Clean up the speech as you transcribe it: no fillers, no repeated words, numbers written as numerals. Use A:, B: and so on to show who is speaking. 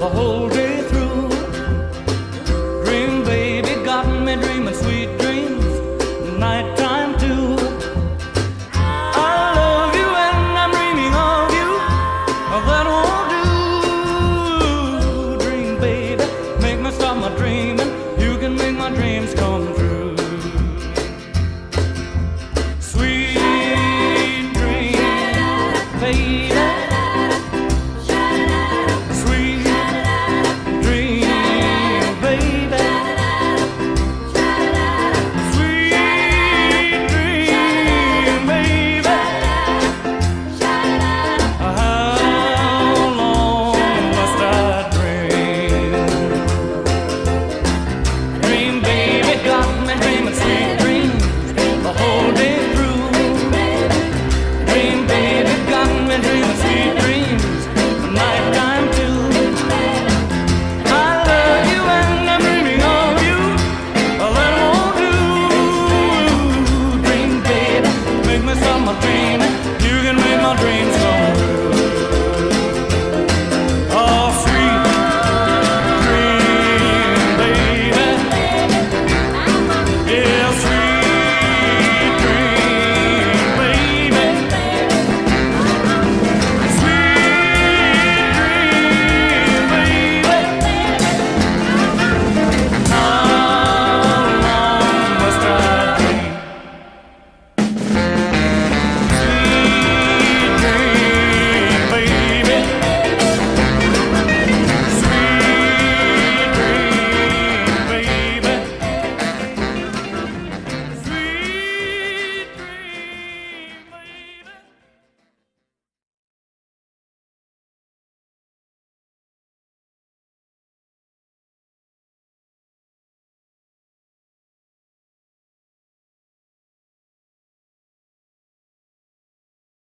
A: the whole day through. Dream baby got me dreaming sweet dreams, nighttime too. I love you and I'm dreaming of you, that won't do. Dream baby, make me stop my dreaming, you can make my dreams come true. Sweet dream baby, my dreams